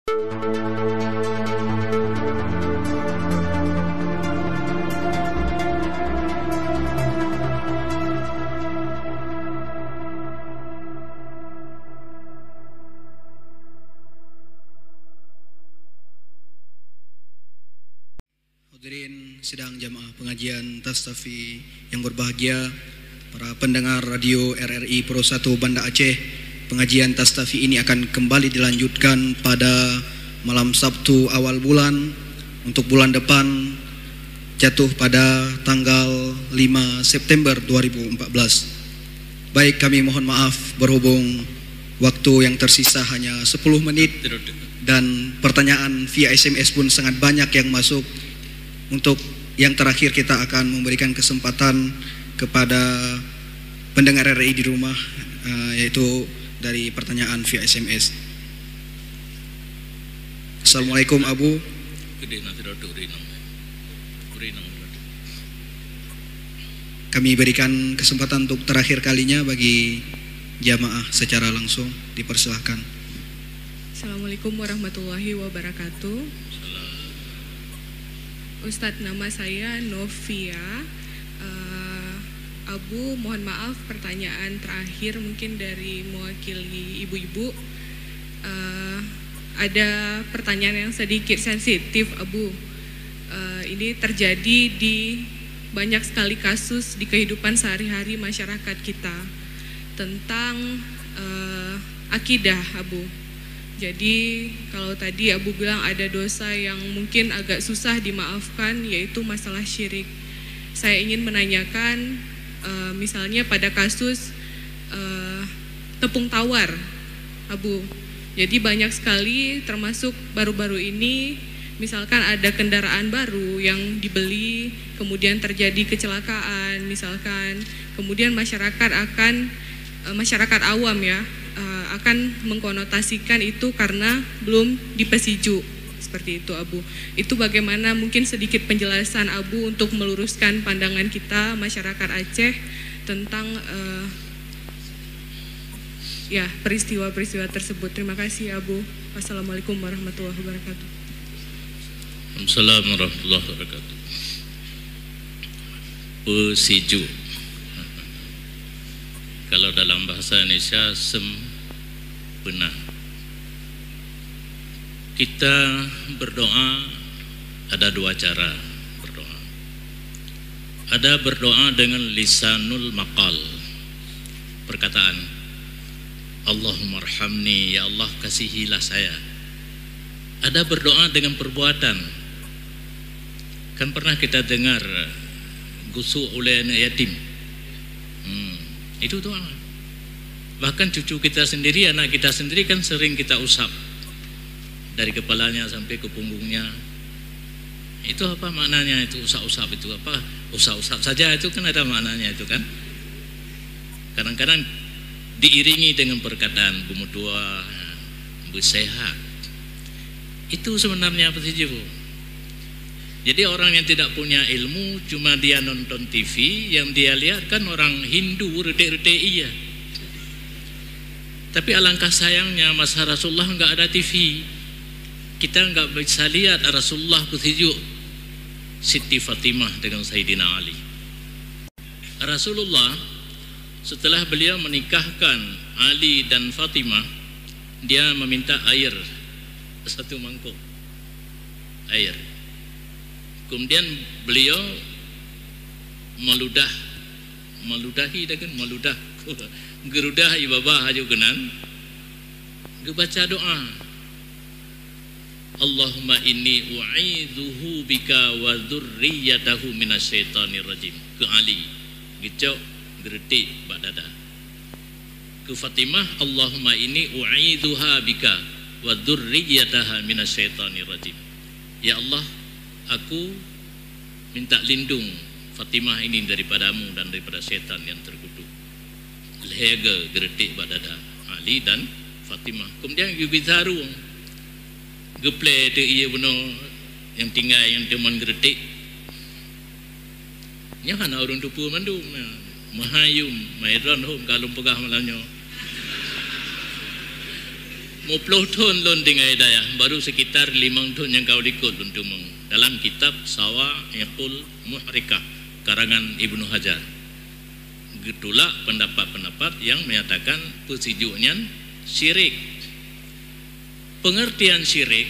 Hadirin sidang jamaah pengajian Tastafi yang berbahagia, para pendengar radio RRI Pro 1 Banda Aceh, pengajian Tastafi ini akan kembali dilanjutkan pada malam Sabtu awal bulan untuk bulan depan, jatuh pada tanggal 5 September 2014. Baik, kami mohon maaf berhubung waktu yang tersisa hanya 10 menit dan pertanyaan via SMS pun sangat banyak yang masuk. Untuk yang terakhir kita akan memberikan kesempatan kepada pendengar RRI di rumah, yaitu dari pertanyaan via SMS. Assalamualaikum Abu. Kami berikan kesempatan untuk terakhir kalinya bagi jamaah secara langsung, dipersilahkan. Assalamualaikum warahmatullahi wabarakatuh. Ustadz, nama saya Novia. Abu, mohon maaf, pertanyaan terakhir mungkin dari mewakili ibu-ibu. Ada pertanyaan yang sedikit sensitif, Abu. Ini terjadi di banyak sekali kasus di kehidupan sehari-hari masyarakat kita tentang akidah, Abu. Jadi kalau tadi Abu bilang ada dosa yang mungkin agak susah dimaafkan, yaitu masalah syirik. Saya ingin menanyakan, misalnya pada kasus tepung tawar, Abu. Jadi banyak sekali, termasuk baru-baru ini, misalkan ada kendaraan baru yang dibeli, kemudian terjadi kecelakaan, misalkan, kemudian masyarakat awam ya, akan mengkonotasikan itu karena belum dipesiju, seperti itu, Abu. Itu bagaimana mungkin sedikit penjelasan Abu untuk meluruskan pandangan kita masyarakat Aceh tentang peristiwa-peristiwa tersebut. Terima kasih, Abu. Wassalamualaikum warahmatullahi wabarakatuh. Assalamualaikum warahmatullahi wabarakatuh. Pesiju, kalau dalam bahasa Indonesia sempena. Kita berdoa ada dua cara berdoa. Ada berdoa dengan lisanul maqal, perkataan Allahumma arhamni, ya Allah kasihilah saya. Ada berdoa dengan perbuatan. Kan pernah kita dengar gusu oleh anak yatim, itu doa. Bahkan cucu kita sendiri, anak kita sendiri kan sering kita usap dari kepalanya sampai ke punggungnya. Itu apa maknanya itu usap-usap itu apa? Usap-usap saja itu kan ada maknanya itu kan. Kadang-kadang diiringi dengan perkataan bumutua, bersehat. Itu sebenarnya apa sih, Bu? Jadi orang yang tidak punya ilmu, cuma dia nonton TV, yang dia lihat kan orang Hindu retik-retik iya. Tapi alangkah sayangnya masa Rasulullah enggak ada TV. Kita enggak bisa lihat Rasulullah kutuju Siti Fatimah dengan Sayyidina Ali. Rasulullah setelah beliau menikahkan Ali dan Fatimah, dia meminta air, satu mangkuk air. Kemudian beliau meludahi dengan meludah gerudah ibabah haju genan, gebaca doa Allahumma inni u'idzuhu bika wa dzurriyyatahu minasyaitonir rajim. Ke Ali gecok gertik badada. Ke Fatimah Allahumma inni u'idzuha bika wa dzurriyyataha minasyaitonir rajim. Ya Allah, aku minta lindung Fatimah ini daripadamu dan daripada setan yang terkutuk. Lehega gertik badada Ali dan Fatimah. Kemudian Yubitharu geple te iya benar yang tinggal yang teman gertik. Nya hana urun tupu mandu mahayum maidron hom kalum pegah malanyo. 50 tahun lon dengan hidayah baru sekitar 5 tahun yang kau ikut lon tumung dalam kitab Sawa'iqul Muhrikah karangan Ibnu Hajar. Gitulah pendapat-pendapat yang menyatakan persijuknya syirik. Pengertian syirik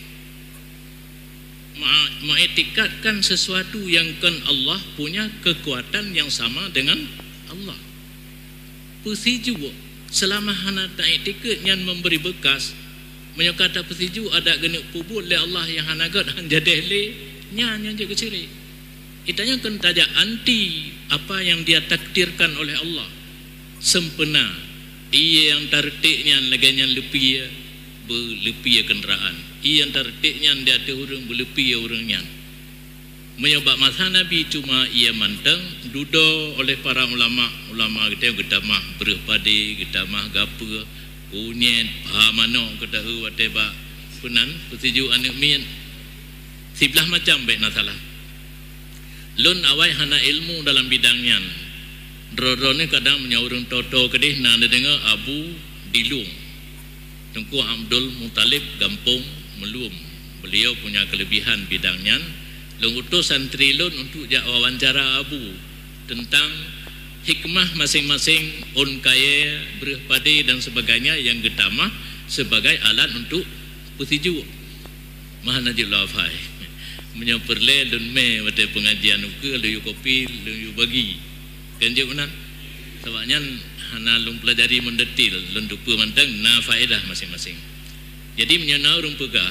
mengetikadkan sesuatu yang kan Allah punya kekuatan yang sama dengan Allah. Persiju selama hana tak etikad yang memberi bekas menyokata persiju ada genuk pubut le Allah yang hana gad han jadeh le nyan je kecirik. Itanya kan taja anti apa yang dia takdirkan oleh Allah. Sempena ia yang tartiknya leganya lebih berlepih kenderaan. Ia yang tartiknya dia ada orang berlepih orangnya. Menyebab masa Nabi cuma ia manteng duduk oleh para ulama kita yang gedamah berpadi gedamah gapa kunyen pamano kata wateba punan persiju anak min sebelah macam baik nasalah lun awai hana ilmu dalam bidangnya dro-drone kadang menyaurung toto kedih na dengar Abu Dilung Tengku Abdul Muttalib Gampung Melum. Beliau punya kelebihan bidangnya. Lung utus santri lun untuk wawancara Abu tentang hikmah masing-masing on kaya berpadi dan sebagainya yang getamah sebagai alat untuk persiju. Maha najib lafai menyaperle lun me wate pengajian uke lu kopi lu bagi kan je benar sebabnya hana lung pelajari mendetil lun dupa mantang na faedah masing-masing. Jadi menyana urung pegah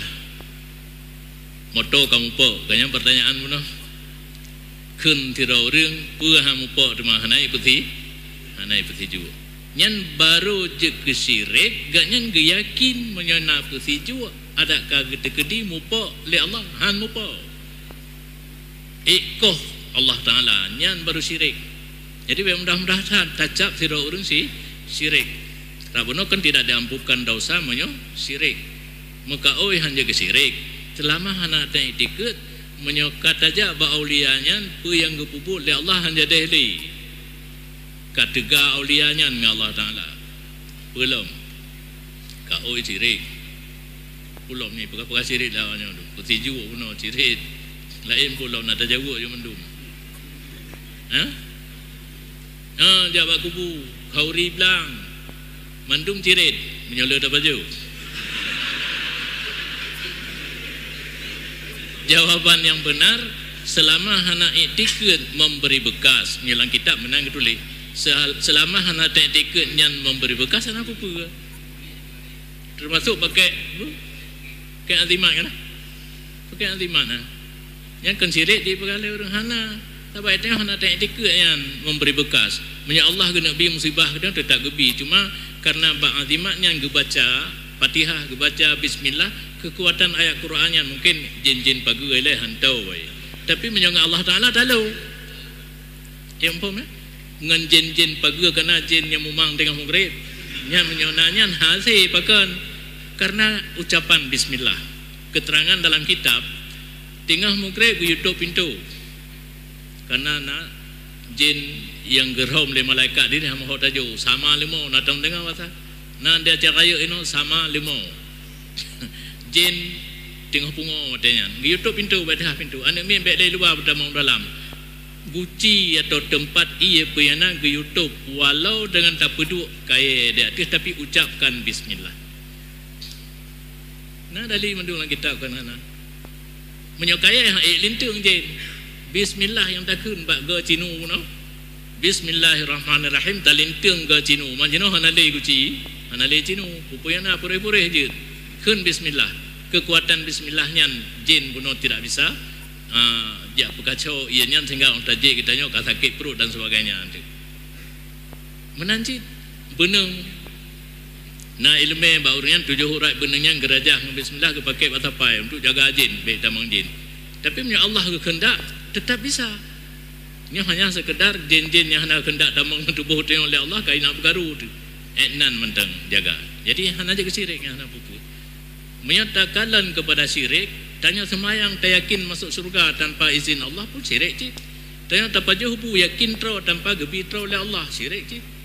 moto kamu po kanya pertanyaan mana kun tirau ring pu hamu po demah hanai peti ju nyan baru je kesirik gak nyan geyakin menyana peti ju ada ka gede-gede mu po le Allah han mu po ikoh Allah Taala nyan baru syirik. Jadi mudah-mudahan tacap tirau ring si syirik rabono kan tidak diampukan dosa menyo syirik maka oi hanya kesirik selama hana tak ikut menyokat aja ba aulianya pu yang gepubut le Allah hanya dehli katega aulianya mi Allah Taala belum ka oi cirik belum ni peka cirik lawannya tu persiju puno cirik lain pulau nak tajawu je mendum jawab kubu kauri blang mandum cirit menyola dah baju. Jawaban yang benar selama hana iktikad memberi bekas menyelang kitab menang tulis selama hana iktikad yang memberi bekas hana apa-apa termasuk pakai azimat kan pakai azimat yang kan syirik di perkara orang hana tapi itu hana iktikad yang memberi bekas punya Allah kena bi musibah kena tetap gebi cuma karena bak azimat yang gebaca Fatihah gebaca bismillah kekuatan ayat Quran yang mungkin jin-jin pagi oleh hantau tapi menyang Allah Taala tahu yang pom ngan jin-jin pagi kena jin yang memang dengan mugrib nya menyonanya hasil pakan karena ucapan bismillah keterangan dalam kitab tengah mugrib YouTube pintu karena nak jin yang gerom le malaikat dia hama hot tajo sama limo natang dengar masa nah dia cakaya ino sama limo jin tengah pungo matanya YouTube pintu badah pintu anak min baik dari luar berdamang dalam guci atau tempat ia peyana ke YouTube walau dengan tak peduk kaya dia atas tapi ucapkan bismillah nah dari mendung kitab kan ana menyokaya yang lintung jin bismillah yang takun bak ge cinu no bismillahirrahmanirrahim talintung ge cinu manjino hanale guci hanale cinu pupuyana pure-pure je kun bismillah kekuatan bismillahnya jin bunuh tidak bisa dia berkacau ianya sehingga orang tajik kita nyok sakit perut dan sebagainya menanci beneng na ilmu baurian 7 huruf benengnya gerajah bismillah ke pakai batapai untuk jaga jin baik tamang jin tapi punya Allah kehendak tetap bisa ini hanya sekedar jin-jin yang hendak kehendak tamang tubuh tengok oleh Allah kain nak bergaru tu etnan mentang jaga jadi hanya je kesirik yang hanya pupuk menyatakan kepada syirik tanya semayang tak yakin masuk surga tanpa izin Allah pun syirik cik tanya tak pajah hubu yakin terus tanpa gebi terus oleh Allah syirik cik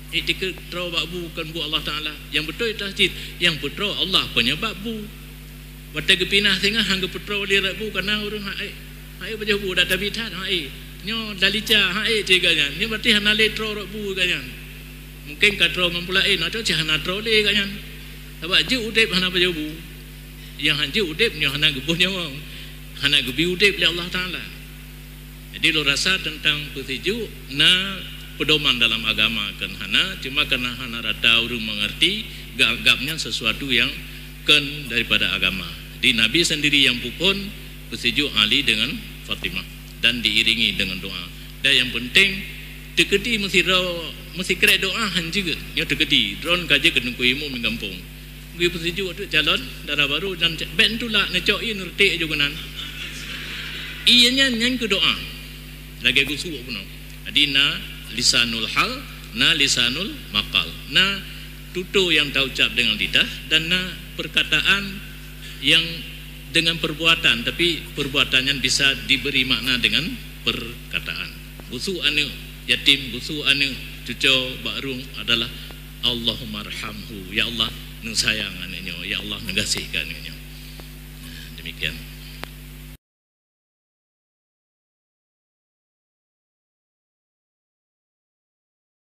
Etika tro babu kan bu Allah Taala. Yang betul tahjid, yang betul Allah penyebab bu. Wata gepinah tengah hangga petro li rabu kana urang hai baje bu dak tabitan hai. Nyo dalica hai ceganya. Ni berarti hana le tro rabu kanyan. Mungkin katro ngampulain atau cahana tro le kanyan. Sebab je udip hana baje bu. Yang hanje udip nyo hana gebuh nyawa. Hana gebi udip li Allah Taala. Jadi lo rasa tentang petuju na pedoman dalam agama kan hana cuma karena hana rata urung mengerti gagapnya sesuatu yang kan daripada agama. Di Nabi sendiri yang pupun petuju Ali dengan Fatimah dan diiringi dengan doa. Dan yang penting tekedi mesti kira doa han juga. Ya tekedi drone kaje kena kuimu menggampung. Gue petuju tu calon darah baru dan ben tu lah necok i ngerti juga nan. Ianya nyan ke doa. Lagi aku suruh pun. Jadi na lisanul hal, na lisanul maqal. Na tutur yang tahu ucap dengan lidah dan na perkataan yang dengan perbuatan, tapi perbuatannya bisa diberi makna dengan perkataan. Gusu anu yatim, gusu anu cucu baru adalah Allahumma arhamhu, ya Allah nang sayang anaknya, ya Allah ngasihkan anaknya. Demikian.